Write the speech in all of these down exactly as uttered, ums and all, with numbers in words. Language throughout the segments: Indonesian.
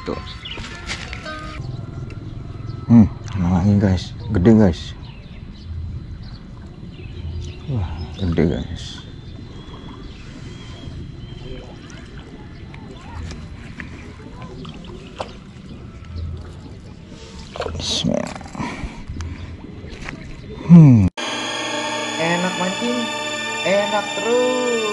tuh. Hmm, lagi guys, gede guys. Wah, gede guys. Bismillah. Hmm. Enak mancing, enak terus.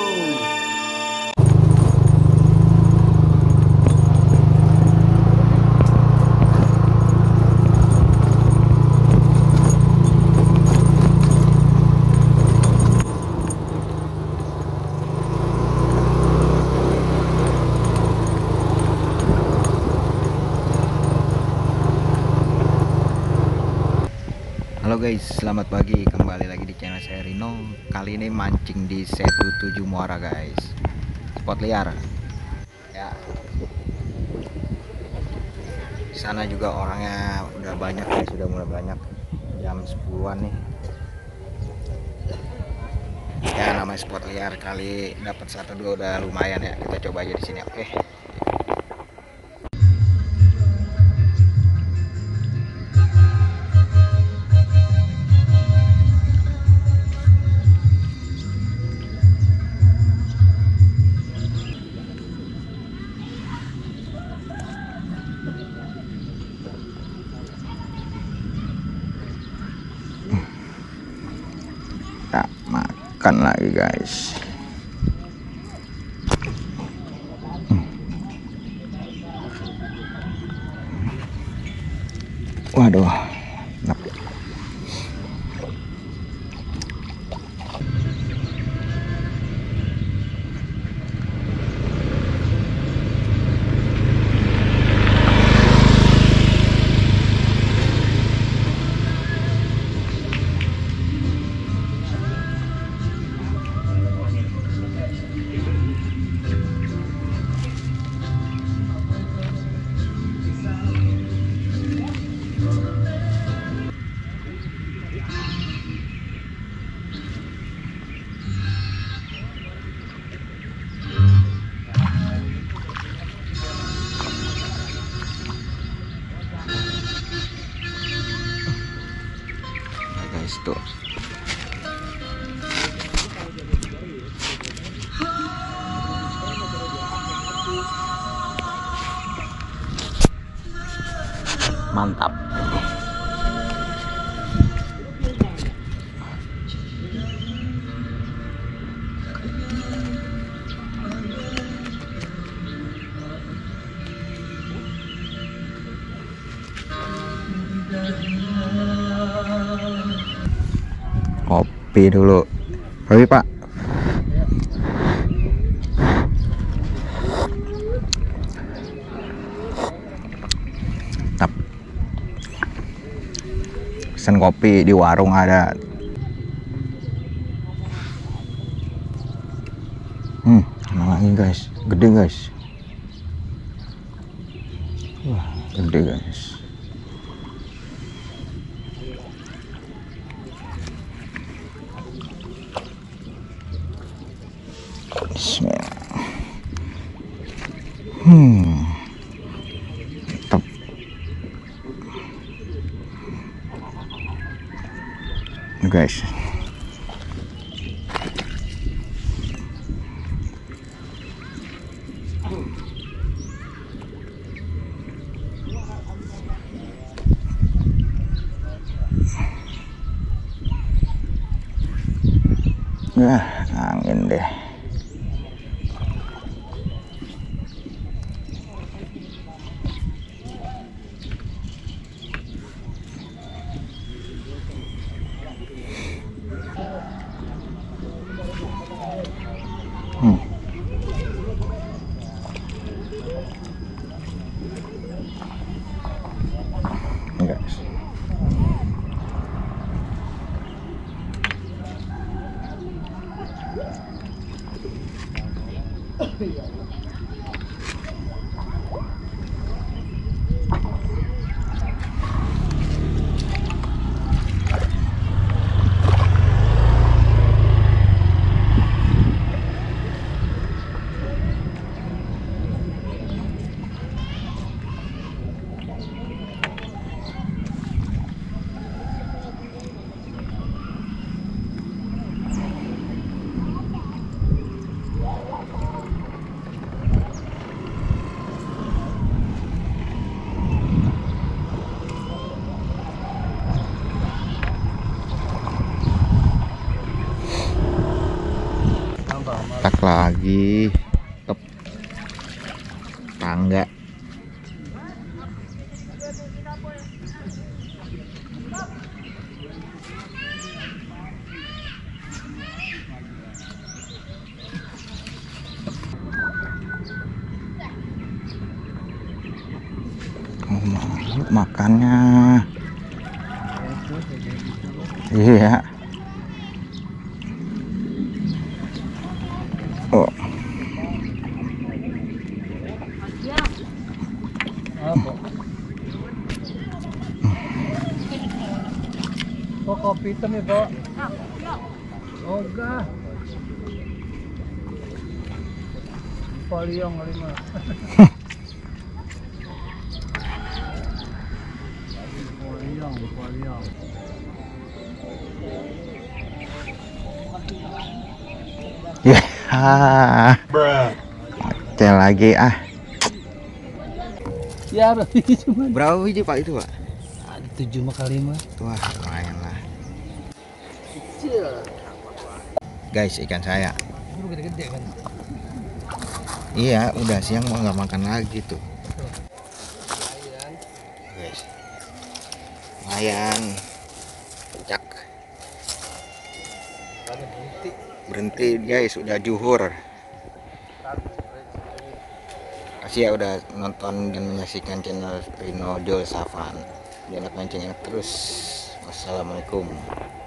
Halo guys, selamat pagi, kembali lagi di channel saya Rino. Kali ini mancing di Setu tujuh Muara guys, spot liar ya. Di sana juga orangnya udah banyak ya, sudah mulai banyak, jam sepuluhan nih ya. Namanya spot liar, kali dapat satu dua udah lumayan ya. Kita coba aja di sini. Oke, tak makan lagi guys. Hmm. Waduh, enak. Guys tuh, mantap. Kopi dulu, kopi pak. Tap. Pesen kopi di warung ada. Hmm, lagi guys, gede guys. Wah, gede guys. Bismillah. Hmm, mantap. Guys, ya angin deh. Hmm. Guys, lagi. Tep. Tangga. Oh, makannya. Iya. Oh. Kok kopi hitam ya, Pak? Oh, enggak. Paliong kali mah. Paliong, paliong. Ya. Cel lagi ah. Ya, berarti cuma Berapa biji Pak itu, Pak? ada tujuh mah kali mah. Wah, lumayan lah. Kecil. Guys, ikan saya. Itu gede-gede kan. Iya, udah siang mau nggak makan lagi tuh. Guys. Lumayan. Cak. Berhenti guys, udah juhur. Kasih ya udah nonton dan menyaksikan channel Rino Jol Savan. Dia enak mancing enak terus. Wassalamualaikum.